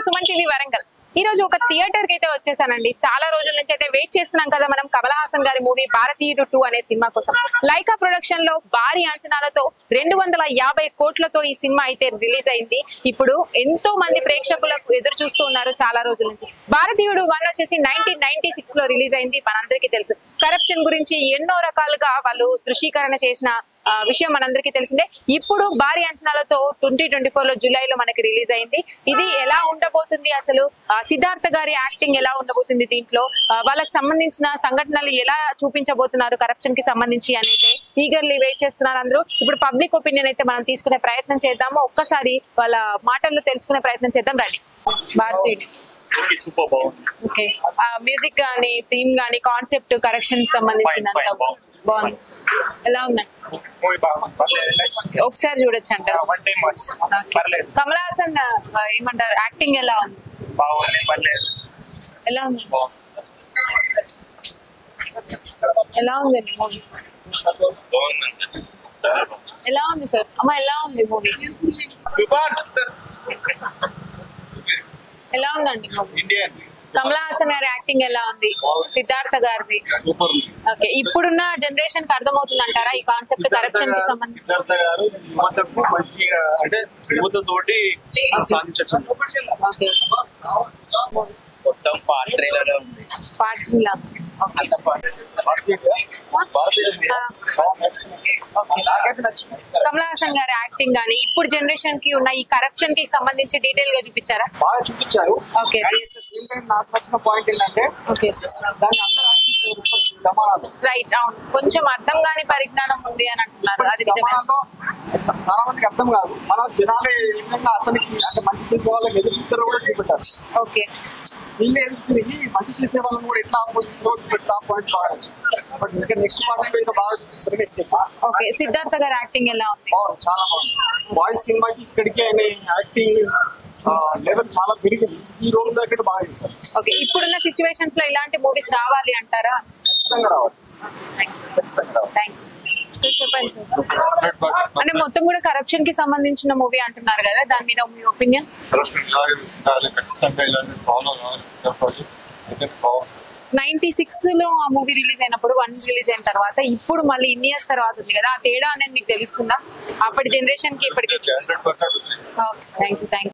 Suman TV Warangal. ఈ రోజు ఒక థియేటర్ కి అయితే వచ్చేసానండి. చాలా రోజుల నుంచి అయితే వెయిట్ చేస్తున్నాం కదా మనం కమల్ హాసన్ గారి మూవీ భారతీయుడు 2 అనే సినిమా కోసం. లైకా ప్రొడక్షన్ లో భారీ అంచనాలతో 250 కోట్లతో ఈ సినిమా అయితే రిలీజ్ అయింది. ఇప్పుడు ఎంతో మంది ప్రేక్షకులకు ఎదురు చూస్తూ ఉన్నారు చాలా రోజుల నుంచి. భారతీయుడు 1 వచ్చేసి 1996 లో రిలీజ్ అయింది. మనందరికీ తెలుసు. కరప్షన్ గురించి ఎన్నో రకాలుగా వాళ్ళు దృశ్యీకరణ చేసిన విషయం మనందరికీ తెలిసిందే. ఇప్పుడు భారీ అంచనాలతో 2024 లో జూలైలో మనకి రిలీజ్ అయింది. ఇది ఎలా ఉండబోతుంది, అసలు సిద్ధార్థ గారి యాక్టింగ్ ఎలా ఉండబోతుంది, దీంట్లో వాళ్ళకి సంబంధించిన సంఘటనలు ఎలా చూపించబోతున్నారు కరప్షన్ కి సంబంధించి అనేది ఈగర్లీ వెయిట్ చేస్తున్నారు అందరూ. ఇప్పుడు పబ్లిక్ ఒపీనియన్ అయితే మనం తీసుకునే ప్రయత్నం చేద్దాము. ఒక్కసారి వాళ్ళ మాటల్లో తెలుసుకునే ప్రయత్నం చేద్దాం. రండి. భారతీయుడు ఓకే, మ్యూజిక్ గానీ థీమ్ గానీ కాన్సెప్ట్ కరెక్షన్ సంబంధించినంత బాగుంది. ఎలా ఉందండి? ఒకసారి చూడొచ్చు అంటారు. కమల్ హాసన్ ఏమంటారు, యాక్టింగ్ ఎలా ఉంది? ఎలా ఉంది? ఎలా ఉందండి మూవీ? ఎలా ఉంది సార్? అమ్మ ఎలా ఉంది మూవీ? ఎలా ఉందండి మూవీ? కమల్ హాసన్ గారి యాక్టింగ్ ఎలా ఉంది? సిద్ధార్థ గారిది ఓకే. ఇప్పుడున్న జనరేషన్ కి అర్థమవుతుంది అంటారా ఈ కాన్సెప్ట్ కరప్షన్ కి సంబంధించి? కమల్ హాసన్ గారి యాక్టింగ్ గానీ ఇప్పుడు జనరేషన్ కి ఉన్న ఈ కరప్షన్ కి సంబంధించి డీటెయిల్ గా చూపించారా? బాగా చూపించారు. ఓకే. నాకు నచ్చిన పాయింట్ ఏంటంటే రైట్, అవును, కొంచెం అర్థం కాని పరిజ్ఞానం ఉంది అని అంటున్నారు. అది చాలా మందికి అర్థం కాదు. మన జనాలు అతనికి అంటే మంచి చేసే వాళ్ళకి ఎదురు కూడా చూపెట్టారు. ఓకే. వీళ్ళు ఎదురు మంచి చేసే వాళ్ళని కూడా ఎట్లా బట్ ఇంకా నెక్స్ట్ పార్ట్ బాగా చూపిస్తారు. ఓకే. సిద్ధార్థ గారి యాక్టింగ్ ఎలా ఉంది? చాలా బాగుంది. బాయ్స్ సినిమాకి ఇక్కడికి ఆయన యాక్టింగ్ లెవెల్ చాలా పెరిగింది. ఈ రోల్ దగ్గర బాగా చేశారు. ఓకే. ఇప్పుడున్న సిచ్యువేషన్స్ లో ఇలాంటి మూవీస్ రావాలి అంటారా? ఖచ్చితంగా రావాలి. చెప్పండి అంటే మొత్తం కూడా కరప్షన్ కి సంబంధించిన మూవీ అంటున్నారు కదా, దాని మీద మీ ఒపీనియన్? 96 లో ఆ మూవీ రిలీజ్ అయినప్పుడు 1 రిలీజ్ అయిన తర్వాత ఇప్పుడు మళ్ళీ ఇన్ని ఇయర్స్ తర్వాత ఉంది కదా, ఆ తేడా అనేది మీకు తెలుస్తుందా అప్పటి జనరేషన్ కి ఇప్పటికి? Thank you.